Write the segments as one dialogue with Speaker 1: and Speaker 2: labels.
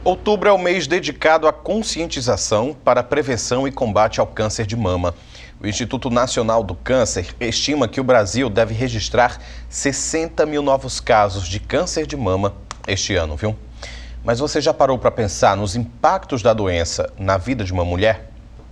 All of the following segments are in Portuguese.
Speaker 1: Outubro é o mês dedicado à conscientização para a prevenção e combate ao câncer de mama. O Instituto Nacional do Câncer estima que o Brasil deve registrar 60 mil novos casos de câncer de mama este ano, viu? Mas você já parou para pensar nos impactos da doença na vida de uma mulher?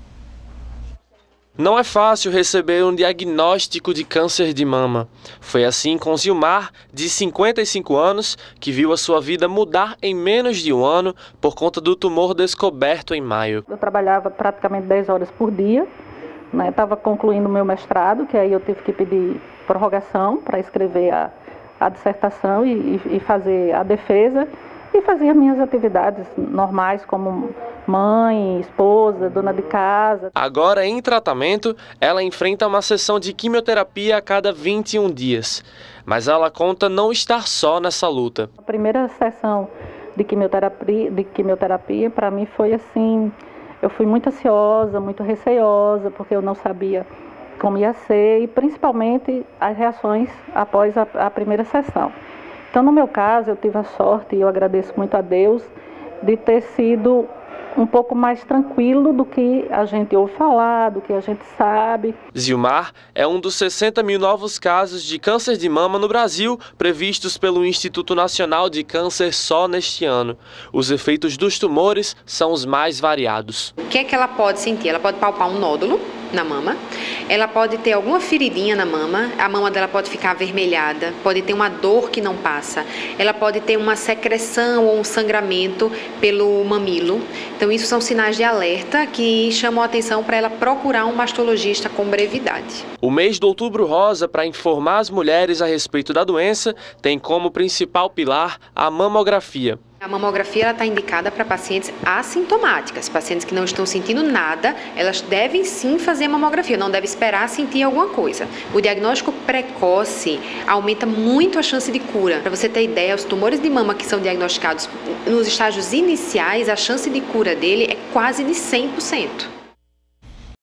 Speaker 2: Não é fácil receber um diagnóstico de câncer de mama. Foi assim com Zilmar, de 55 anos, que viu a sua vida mudar em menos de um ano por conta do tumor descoberto em maio.
Speaker 3: Eu trabalhava praticamente 10 horas por dia, né? Estava concluindo o meu mestrado, que aí eu tive que pedir prorrogação para escrever a dissertação e fazer a defesa. E fazia minhas atividades normais como mãe, esposa, dona de casa.
Speaker 2: Agora, em tratamento, ela enfrenta uma sessão de quimioterapia a cada 21 dias. Mas ela conta não estar só nessa luta.
Speaker 3: A primeira sessão de quimioterapia para mim foi assim, eu fui muito ansiosa, muito receosa, porque eu não sabia como ia ser e principalmente as reações após a primeira sessão. Então, no meu caso, eu tive a sorte, e eu agradeço muito a Deus, de ter sido um pouco mais tranquilo do que a gente ouve falar, do que a gente sabe.
Speaker 2: Zilmar é um dos 60 mil novos casos de câncer de mama no Brasil, previstos pelo Instituto Nacional de Câncer só neste ano. Os efeitos dos tumores são os mais variados.
Speaker 4: O que é que ela pode sentir? Ela pode palpar um nódulo na mama, ela pode ter alguma feridinha na mama, a mama dela pode ficar avermelhada, pode ter uma dor que não passa, ela pode ter uma secreção ou um sangramento pelo mamilo. Então isso são sinais de alerta que chamam a atenção para ela procurar um mastologista com brevidade.
Speaker 2: O mês do Outubro Rosa, para informar as mulheres a respeito da doença, tem como principal pilar a mamografia.
Speaker 4: A mamografia está indicada para pacientes assintomáticas, pacientes que não estão sentindo nada, elas devem sim fazer a mamografia, não devem esperar sentir alguma coisa. O diagnóstico precoce aumenta muito a chance de cura. Para você ter ideia, os tumores de mama que são diagnosticados nos estágios iniciais, a chance de cura dele é quase de 100%.